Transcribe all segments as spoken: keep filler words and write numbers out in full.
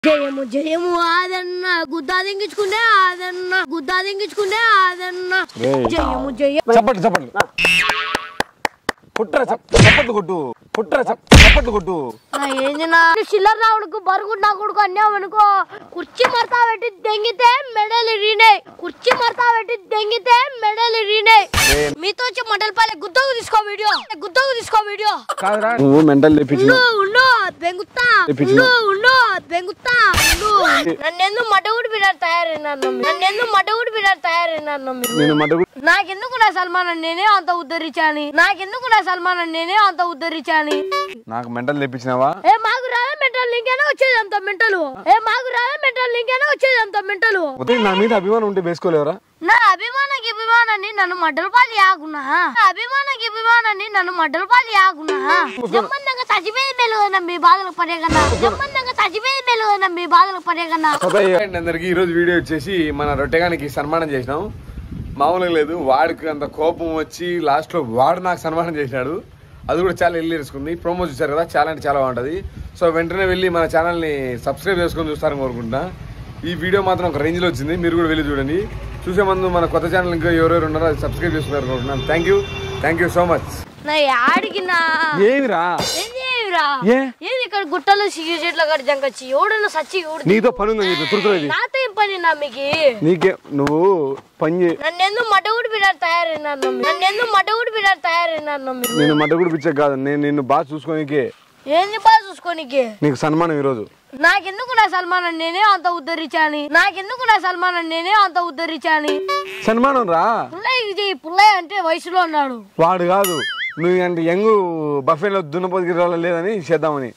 జయము జయము ఆదన్న గుద్దా దింగించుకునే ఆదన్న గుద్దా దింగించుకునే ఆదన్న జయము జయము చప్పట్లు చప్పట్లు పుట్ర చప్పట్లు కొట్టు పుట్ర చప్పట్లు కొట్టు ఏంది నా చిల్లర రావుడుకు బరుగుడు నా కొడుకు అన్నామనుకో కుర్చీ మడతా పెట్టి దెంగితే మెడలు రీనే కుర్చీ మడతా పెట్టి దెంగితే మెడలు రీనే మీతో వచ్చి మండల పాలే గుద్దకు తీసుకో వీడియో గుద్దకు తీసుకో వీడియో కాదురా నువ్వు మెంటల్ తెప్పించు ఉండు బెంగుతా ఉండు ఉండు బెంగుతా ఉండు నన్నెందుకు మడగుడు బిడ్డ తయారైనాను నన్నెందుకు మడగుడు బిడ్డ తయారైనాను నేను మడగుడు నాకెందుకు నా సల్మాన్ నేనే అంత ఉద్ధరించాని నాకెందుకు నా సల్మాన్ నేనే అంత ఉద్ధరించాని నాకు మెంటల్ తెప్పించినావా ఏ మాకు రావే మెంటల్ లింకేనా వచ్చేది అంత మెంటలు ఏ మాకు రావే మెంటల్ లింకేనా వచ్చేది అంత మెంటలు నా మీద అభిమానం ఉంటే వేసుకోలేవరా నా అభిమానకి అభిమానాన్ని నన్ను మడ్డల పాలు ఆగున్నా అభిమానకి అభిమానాన్ని నన్ను మడ్డల పాలు ఆగున్నా సంబంధంగా చచ్చిపోయి మెలుగునా మీ బాధలకు పడే కన్నా సంబంధంగా చచ్చిపోయి మెలుగునా మీ బాధలకు పడే కన్నా అందరికి ఈ రోజు వీడియో వచ్చేసి మన రొట్టెగానికి సన్మానం చేసినాం మామూలుగా లేదు వాడికి అంత కోపం వచ్చి లాస్ట్ లో వాడు నాకు సన్మానం చేసినాడు అది కూడా చాలా వెళ్ళి తెలుసుకుంది ప్రోమో చూసారు కదా చాలా అంటే చాలా బాగుంటుంది సో వెంటనే వెళ్ళి మన ఛానల్ని సబ్స్క్రైబ్ చేసుకొని చూస్తారని కోరుకుంటున్నా ఈ వీడియో మాత్రం ఒక రేంజ్లో వచ్చింది మీరు కూడా వెళ్ళి చూడండి చూసే ముందు మన కొత్త ఛానల్ ఇంకా ఎవరెవరు ఉన్నారో అది సబ్స్క్రైబ్ చేసుకున్నారు అనుకుంటున్నాను thank you thank you so much ఏమిరా ఏది ఇక్కడ గుట్టలు చెట్ల కాడ జంకచ్చి ఎవడన్నా సచ్చి నీతో పని ఉంది నాతో ఏం పని నా మీకు నీకే నువ్వు పని నన్నెందుకు మడగుడు బిడ్డ తయారైనాను నన్నెందుకు మడగుడు బిడ్డ తయారైనాను నేను మడగుడు పిచ్చే కాదు నేను నిన్ను బాగా చూసుకోనికే ఏంది బాగా చూసుకోనికే నీకు సన్మానం ఈ రోజు నాకెందుకు నా సల్మాన్ నేనే అంత ఉద్ధరించాని నాకెందుకు నా సల్మాన్ నేనే అంత ఉద్ధరించాని సన్మానం రా పుల్లయ్య పుల్లయ్య అంటే వయసులో ఉన్నాడు వాడు కాదు నువ్వు అంటే యంగ్ బఫేలో దున్నపోతికి లేదని చేద్దామని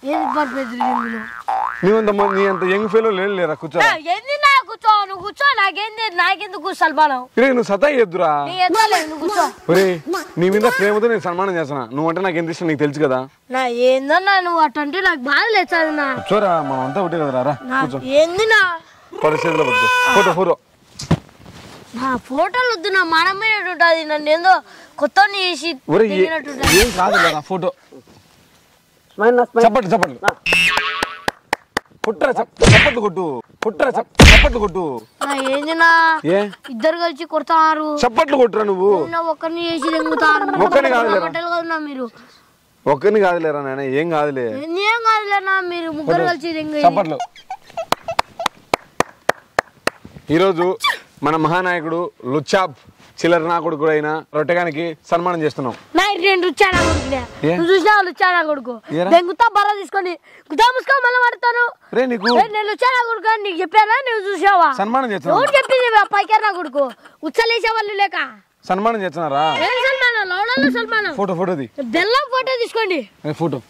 నువ్వంత నీ అంత యంగ్ ఫేలో లేరా కూర్చో కూర్చో నువ్వు కూర్చో నాకేంది నాకెందుకు సల్మానం నువ్వు సతాయి ఎద్దురా కూర్చో నీ మీద ప్రేమతో నేను సన్మానం చేస్తున్నా నువ్వు అంటే నాకు ఎంత ఇష్టం నీకు తెలుసు కదా నా ఏందన్నా నువ్వు అటంటే నాకు బాధ లేదు కూర్చోరా మనం అంతా ఒకటే కదరా ఏంది నా పరిస్థితిలో పట్టుకో ఫోటో ఫోటో నా ఫోటోలు వద్దు నా మనమే ఉంటుంది నన్ను ఏందో కొత్త చేసి ఏం కాదు కదా ఫోటో చప్పట్లు చప్పట్లు పుట్ర చప్పట్లు కొట్టు పుట్ర చప్పట్లు కొట్టు ఏందినా ఇద్దరు కలిసి కొడతారు చప్పట్లు కొట్టురా నువ్వు ఒక్కరిని చేసి దెంగుతారు ఒక్కరిని కాదులేరా మీరు ఒక్కరిని కాదులేరా నాయన ఏం కాదులే ఏం కాదులేనా మీరు ముగ్గురు కలిసి చప్పట్లు ఈరోజు మన మహానాయకుడు లుచ్చాబ్ చిల్లర నా కొడుకు అయిన రొట్టెగానికి సన్మానం చేస్తున్నాం చూసినా లుచ్చానా కొడుకు దెంగుతా బర్ర తీసుకొని గుద్దా ముసుకో మళ్ళీ పడతాను నేను లుచ్చానా కొడుకు అని నీకు చెప్పానా నువ్వు చూసావా సన్మానం చేస్తున్నా చెప్పింది పైకెర్రా కొడుకు ఉచ్చలేసే వాళ్ళు లేక సన్మానం చేస్తున్నారా సన్మానం ఫోటో ఫోటోది బెల్లం ఫోటో తీసుకోండి ఫోటో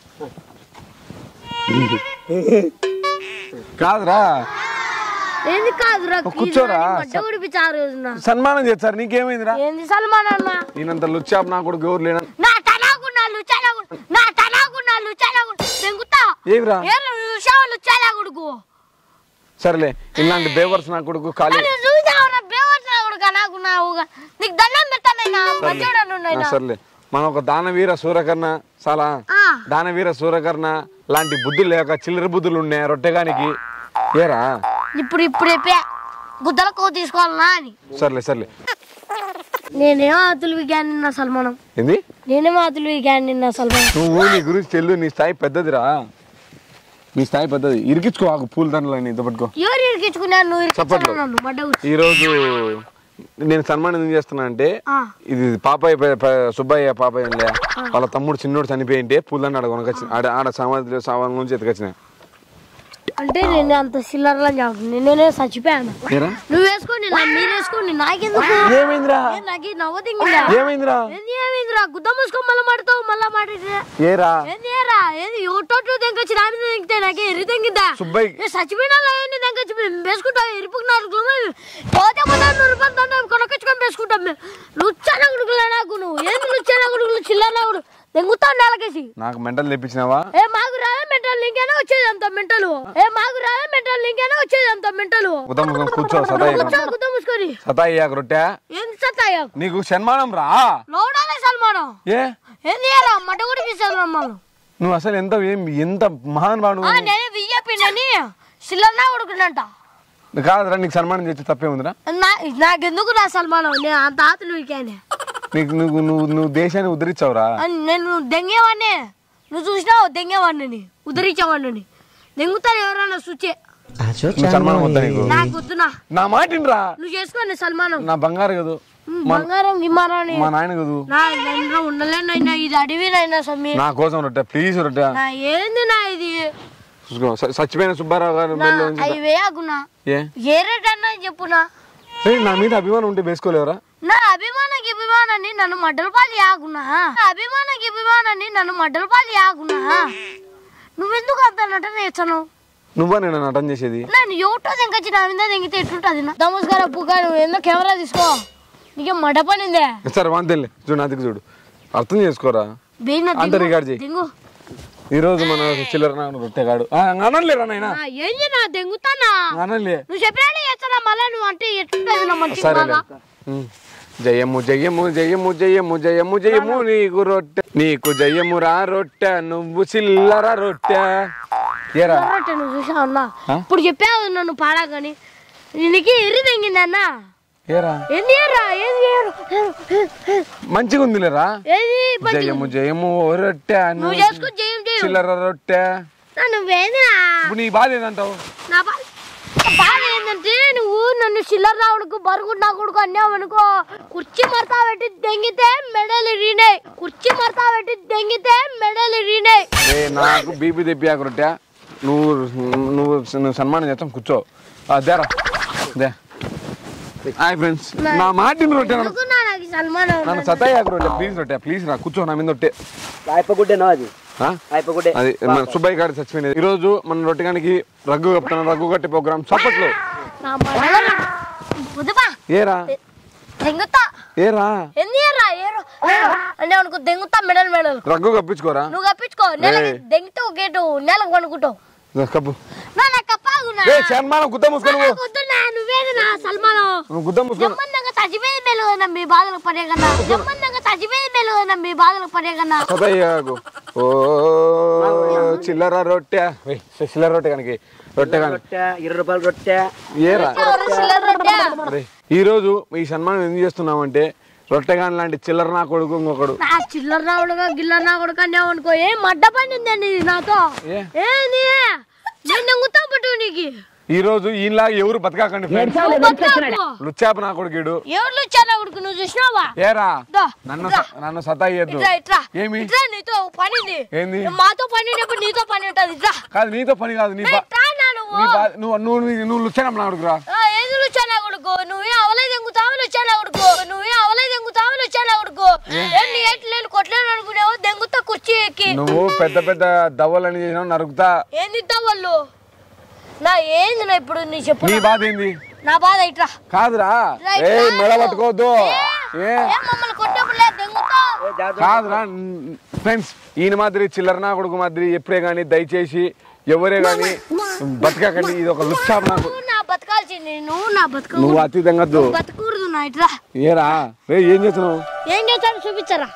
కాదురా ఏంది కాదురా కూర్చోరా సన్మానం చేస్తారు నీకేమైందిరా ఏంది సన్మానం నేనంత లుచ్చాబ్ నా కొడుకు ఎవరు లేనా నా తనాకున్నా లుచ్చానా నా తనాకున్నా లుచ్చానా దెంగుతా ఏమిరా లుచ్చానా కొడుకు సరేలే ఇలాంటి బేవర్స్ నా కొడుకు ఖాళీ బేవర్స్ నా కొడుకు నాకు నీకు దండం పెట్టానైనా సర్లే మనం ఒక దానవీర సూరకర్ణ చాలా దానవీర సూరకర్ణ లాంటి బుద్ధులు లేక చిల్లర బుద్ధులు ఉన్నాయి రొట్టెగానికి ఏరా ఇప్పుడు ఇప్పుడు గుద్దలకు తీసుకోవాలనా అని సర్లే సర్లే నేనేమో అతులు విజ్ఞాని నిన్న సల్మానం ఏంది నేనేమో అతులు విజ్ఞాని నిన్న సల్మానం నువ్వు నీ గురించి తెలు నీ స్థాయి పెద్దదిరా నీ స్థాయి పెద్దది ఇరికించుకో ఆకు పూల దండలని పట్టుకో ఎవరు ఇరికించుకున్నారు నువ్వు ఈ రోజు నేను సన్మానం ఏం చేస్తున్నా అంటే ఇది పాపయ్య సుబ్బయ్య పాపయ్య వాళ్ళ తమ్ముడు చిన్నోడు చనిపోయింటే పూలదండ ఆడ కొనకొచ్చి ఆడ ఆడ సమాధి సమాధి నుంచి ఎత్తుకొచ్చిన అంటే నేను అంత చిల్లరలా నేనే చచ్చిపోయాను నువ్వు వేసుకోండి మీరు వేసుకోండి నాకెందుకు ఏమైందిరా నాకు నవ్వుతుందా ఏమైందిరా ఏమైందిరా గుద్ద మూసుకో మళ్ళీ మాడతావు మళ్ళా ఏరా ఏరా ఏది ఒకటో తెంకొచ్చి నా మీద తెంగితే నాకే ఎర్రి తెంగిద్దా సుబ్బయ్య చచ్చిపోయినా తెంకొచ్చి వేసుకుంటావు ఎరుపుకు నాలుగు పోతే నూరు రూపాయలు కొనకొచ్చుకొని వేసుకుంటాం మేము లుచ్చానా కొడుకులే నాకు నువ్వు ఏంది లుచ్చానా కొడుకులు చిల్లర కొడుకు తెంగుతావు నెలకేసి నాకు మెంటల్ తెప్పించినావా ఏ మాకు రావే మెంటల్ లింకేనా వచ్చేది అంత మెంటలు ఏ మాకు రావే మెంటల్ లింకేనా వచ్చేది అంత మెంటలు కూర్చో మూసుకొని సతాయి రొట్టె ఏంది సతాయి నీకు సన్మానం రా లోడాలే సన్మానం ఏ ఏంది మట కూడా సన్మానం నువ్వు అసలు ఎంత ఎంత మహాన్ వాడు నేను వియ్యపిండని చిల్లర నా కొడుకునంట కాదురా నీకు సన్మానం చేస్తే తప్పే ఉందిరా నాకెందుకు నా సల్మానం నేను అంత ఆతులు వీకానే నీకు నువ్వు నువ్వు నువ్వు దేశాన్ని ఉద్ధరించావురా నేను దెంగేవాడిని నువ్వు చూసినావు దెంగేవాడిని ఉద్ధరించేవాడిని దెంగుతారు ఎవరన్నా చూచే సన్మానం వద్దా నీకు నాకు వద్దునా నా మాట వినరా నువ్వు చేసుకోండి సల్మానం నా బంగారు కదూ బంగారం విమానాన్ని మా నాయన కదూ ఉండలేనైనా ఇది అడవినైనా సమ్మి నా కోసం రొట్టె ప్లీజ్ రొట్టె ఏంది నా ఇది చచ్చిపోయిన సుబ్బారావు గారు అవి వేయకున్నా ఏ రేట్ అన్నా చెప్పునా నా మీద అభిమానం ఉంటే వేసుకోలేవరా నా అభిమానకి అభిమానాన్ని నన్ను మడ్డల పాలు యాగున్నా అభిమానకి అభిమానాన్ని నన్ను మడ్డల పాలు యాగున్నా నువ్వెందుకు అంత నటన చేస్తాను నువ్వా నేను నటన చేసేది నేను ఎవటో దెంకొచ్చి నా మీద దెంగితే ఎట్లుంటది దమస్ గారు అప్పుగా నువ్వు ఎందుకు కెమెరా తీసుకో నీకే మడ పనిందే సరే వాంతేలే చూడు నాదికి చూడు అర్థం చేసుకోరా అంత రికార్డ్ చేయి ఈ రోజు మన చిల్లర రొట్టెగాడు అనలేరా నాయనా ఏంది నా దెంగుతానా అనలే నువ్వు చెప్పినట్టు చేస్తానా మళ్ళీ నువ్వు అంటే ఎట్లుంటది నా మంచి సరేలే జయము జయము జయము జయము జయము జయము నీకు రొట్టె నీకు జయము రా రొట్టె నువ్వు చిల్లర రొట్టె ఏరా రొట్టె నువ్వు చూసావు అన్నా ఇప్పుడు చెప్పావు నన్ను పాడాకని నీకు ఎర్రి తెంగింది అన్న ఏరా ఏంది ఏరా ఏంది మంచిగా ఉందిలేరా ఏది జయము జయము రొట్టె నువ్వు చేసుకో జయం జయం చిల్లర రొట్టె నువ్వేందిరా ఇప్పుడు నీ బాధ ఏందంటావు నా బాధ బాధ ఏంటంటే నువ్వు నన్ను చిల్లర రావుడుకు బరుగుండా కొడుకు అన్నావు అనుకో కుర్చీ మడతా పెట్టి దెంగితే మెడలు రీనే కుర్చీ మడతా పెట్టి దెంగితే మెడలు రీనే నాకు బీపీ తెప్పియాక రొట్టె నువ్వు నువ్వు నువ్వు సన్మానం చేస్తాం కూర్చో దేరా దే హాయ్ ఫ్రెండ్స్ నా మాటిని రొట్టె నన్ను సతాయాక రొట్టె ప్లీజ్ రొట్టె ప్లీజ్ రా కూర్చో నా మీద రొట్టె అది మన సుబ్బయ్య గారి చచ్చిపోయినది ఈ రోజు మన రొట్టెగానికి రగ్గు కప్పుతాను రగ్గు కట్టే ప్రోగ్రామ్ చప్పట్లు ఏరా ఏరా దెంగుతా మెడల్ మెడల్ రగ్గు కప్పించుకోరా నువ్వు కప్పించుకో దెంగితే ఒకేటు నెలకు కొనుక్కుంటావు కప్పు సన్మానం గుద్ద మూసుకొని గుద్ద మూసుకొని మీ బాధలకు పడే కన్నా చచ్చిపోయింది మీ బాధలకు పడే కన్నా ఓ చిల్లర రొట్టె చిల్లర రొట్టె కనుక రొట్టె ఇరవై రూపాయల రొట్టె ఏరా ఈ రోజు ఈ సన్మానం ఎందుకు చేస్తున్నామంటే రొట్టెగాని లాంటి చిల్లర నా కొడుకు ఇంకొకడు చిల్లర నా కొడుకు గిల్లర నా కొడుకు అన్నావు అనుకో ఏ మడ్డ పడిందండి నాతో ఏంది నేను దెంగుతా పట్టు నీకు ఈ రోజు ఈయనలా ఎవరు బతకాకండి లుచ్చాప నా కొడుకుడు ఎవరు లుచ్చా నా కొడుకు నువ్వు చూసినావా ఏరా నన్ను నన్ను సతాయ్యద్దు ఏమి నీతో పని ఏంది మాతో పని నీతో పని ఉంటది కాదు నీతో పని కాదు నీ నువ్వు నువ్వు నువ్వు లుచ్చాన నా కొడుకురా ఏది లుచ్చా నా కొడుకు నువ్వే అవలే దెంగుతావు లుచ్చా నా కొడుకు నువ్వే అవలే దెంగుతావు లుచ్చా నా కొడుకు ఎన్ని ఎట్లేను కొట్లేను అనుకునేవు దెంగుతా కుర్చీ ఎక్కి నువ్వు పెద్ద పెద్ద దవ్వలని చేసినావు నరుకుతా ఏంది దవ్వలు నా ఏంది నా ఇప్పుడు నీ చెప్పు నీ బాధ ఏంది నా బాధ ఇట్రా కాదురా ఏ మెడ పట్టుకోవద్దు ఏ మమ్మల్ని కొట్టేప్పుడు దెంగుతా కాదురా ఫ్రెండ్స్ ఈయన మాదిరి చిల్లర నా కొడుకు మాదిరి ఎప్పుడే గానీ దయచేసి ఎవరే గానీ బతకకండి ఇది ఒక లుచ్చాప నాకు నా బతకాల్సింది నువ్వు నా బతక నువ్వు అతి తెంగద్దు బతకూడదు నా ఇట్రా ఏరా రే ఏం చేస్తున్నావు ఏం చేస్తాను చూపించరా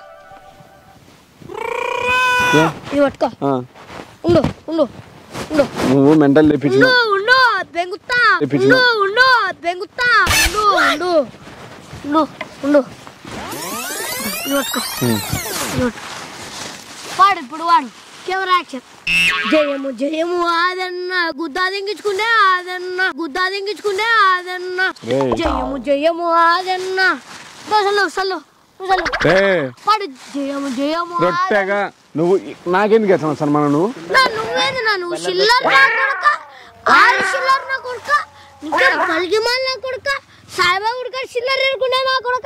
ఇది పట్టుకో ఉండు ఉండు నువ్వు మెంటల్ తెప్పించు ఉండు బెంగుతా ఉండు ఉండు బెంగుతా ఉండు ఉండు ఉండు ఉండు వాడు ఇప్పుడు వాడు కెమెరా యాక్షన్ జయము జయము ఆదన్న గుద్దా దింగించుకుంటే ఆదన్న గుద్దా దింగించుకుంటే ఆదన్న జయము జయము ఆదన్న సల్లు సల్లు పాడు జయము జయము రొట్టెగా నువ్వు నాకెందుకు వేస్తావు సన్మానం నువ్వు నువ్వేది నా నువ్వు చిల్లర నా కొడుక ఆరు చిల్లర నా కొడుక ఇంకా పలిగిమాల నా కొడుక సాయిబాబు కొడుక చిల్లర ఎరుకునే నా కొడుక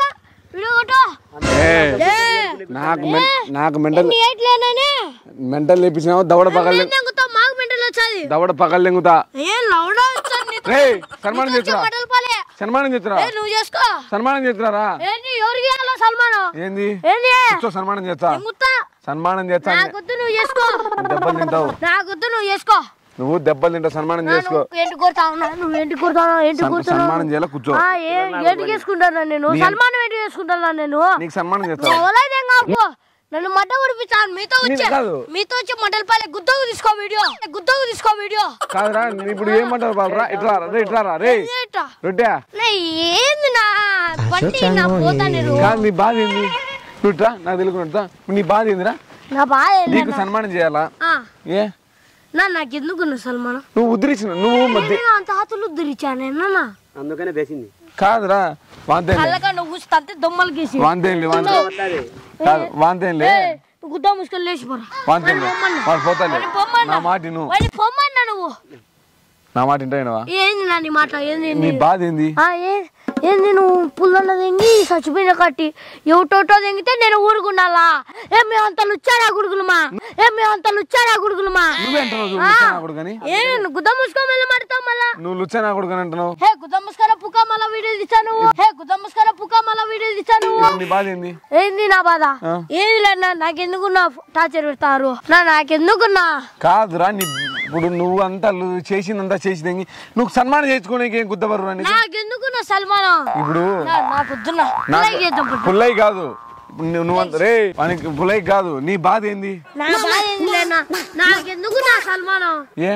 నాకు నాకు మెంటల్ మెంటల్ లేపించినావు దవడ పగలు మాకు మెంటల్ వచ్చాది దవడ పగలు లెంగుతా సన్మానం చేస్తురా సన్మానం చేస్తురా నువ్వు చేసుకో సన్మానం చేస్తున్నారా ఎవరికి సన్మానం ఏంది సన్మానం చేస్తా సన్మానం చేస్తా నువ్వు చేసుకో దెబ్బలు తింటావు నాకొద్దు నువ్వు చేసుకో నువ్వు దెబ్బలు తింటావు సన్మానం చేసుకో ఏంటి కొడతావు నువ్వు ఏంటి కొడతావు ఏంటి సన్మానం చేయాలి కూర్చో ఏంటి చేసుకుంటాను నేను సన్మానం ఏంటి చేసుకుంటాను నేను నీకు సన్మానం చేస్తా నన్ను మడ్డ ఉడిపించాను మీతో వచ్చే మీతో వచ్చే మంటలపల్లి గుద్దకు తీసుకో వీడియో గుద్దకు తీసుకో వీడియో కాదురా ఇప్పుడు ఏమంటారు బాలరా ఇట్లా రే ఇట్లా రా రే రొట్టె ఏంది నా బండి నా పోతాను కాదు నీ బాధ ఏంది నువ్వుట్రా నాకు తెలుసుకుంటా నీ బాధ ఏందిరా నా బాధ నీకు సన్మానం చేయాలా ఏ నా నాకెందుకు సల్మానం నువ్వు ఉద్దిరించిన నువ్వు మధ్య అంత ఆతులు ఉద్దరించాను అందుకనే వేసింది కాదురా వాంతేం దొమ్మలకి వాంతేంలే కాదు వాంతేంలే గుద్దా ముసుకొని లేచిపోరా వాంతేంలే వాడు పోతాలే నా మాట నువ్వు పొమ్మన్నా నువ్వు నా మాట వింటాయినవా ఏంది నా నీ మాట ఏంది నీ బాధ ఏంది ఏంది నువ్వు పుల్లన్న తెంగి చచ్చిపోయిన కట్టి ఎవటోటో తెంగితే నేను ఊరుకున్నాలా ఏం మేము అంత లుచ్చారా గుడుగులమా ఏం మేము అంత లుచ్చారా గుడుగులమా ఏ గుద్ద ముసుకోమల్ల మాడతావు మళ్ళా నువ్వు లుచ్చనా కొడుకు అంటున్నావు హే గుద్ద ముస్కర పుక్క మళ్ళా వీడియో తీసాను హే గుద్ద ముస్కర పుక్క మళ్ళా వీడియో తీసాను నీ బాధ ఏంది ఏంది నా బాధ ఏది లేనా నాకెందుకు నా టార్చర్ పెడతారు నా నాకెందుకున్నా కాదురా నీ ఇప్పుడు నువ్వు అంతా చేసిందంతా చేసి నువ్వు సన్మానం చేసుకోవడానికి ఏం గుద్దబరు నాకెందుకు నా సల్మానం ఇప్పుడు నాకు పుల్లయ్య కాదు నువ్వు రే మనకి పుల్లయ్య కాదు నీ బాధ ఏంది నాకెందుకు నా సల్మానం ఏ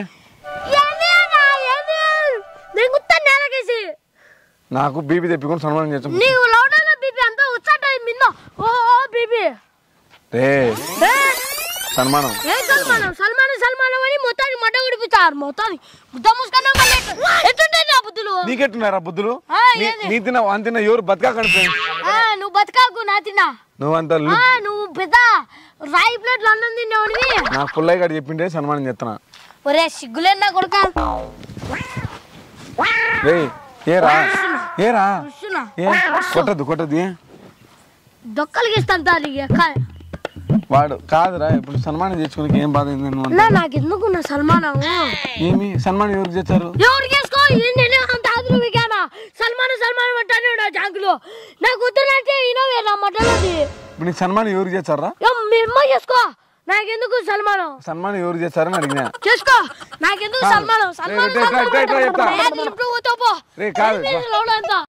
నాకు బీపీ తెప్పించుకొని సన్మానం చేస్తాం నీకు లౌడలో బీపీ అంతా వచ్చాట మిన్న ఓ బీపీ రే సన్మానం ఏ సల్మానం సల్మానం సల్మానం అని మొత్తాన్ని మడ్డ ఉడిపిస్తారు మొత్తాన్ని బుద్ధ ముసుకన్నా మళ్ళీ ఎట్టుంటాయి నా బుద్ధులు నీకెట్టున్నారా బుద్ధులు నీ తిన్నా వాన్ తిన్నా ఎవరు బతకా కనిపి నువ్వు బతకాకు నా తిన్నా నువ్వు అంత నువ్వు పెద్ద రాయి ప్లేట్లు అన్నం తిన్నావుని నాకు పుల్లయ్య గారు చెప్పిండే సన్మానం చేస్తున్నా ఒరే సిగ్గులేనా కొడుక రే ఏరా ఏరా ఏ కొట్టద్దు కొట్టద్దు ఏ దొక్కలకి ఇస్తాను వాడు కాదురా ఇప్పుడు సన్మానం చేసుకుని ఏం బాధ నాకు ఎందుకు నా సల్మానం ఏమి సన్మానం ఎవరికి చేస్తారు ఎవరికి చేసుకో అంత ఆదులు విగానా సల్మాన్ సల్మాన్ అంటానే నా జాంకులో నాకు వద్దునంటే ఇనవే నా మటలది ఇప్పుడు నీకు సన్మానం ఎవరికి చేస్తారా మేమ్మ చేసుకో నాకెందుకు సల్మానం సన్మానం ఎవరు చేస్తారని అడిగినా చేసుకో నాకెందుకు సల్మానం సల్మాన్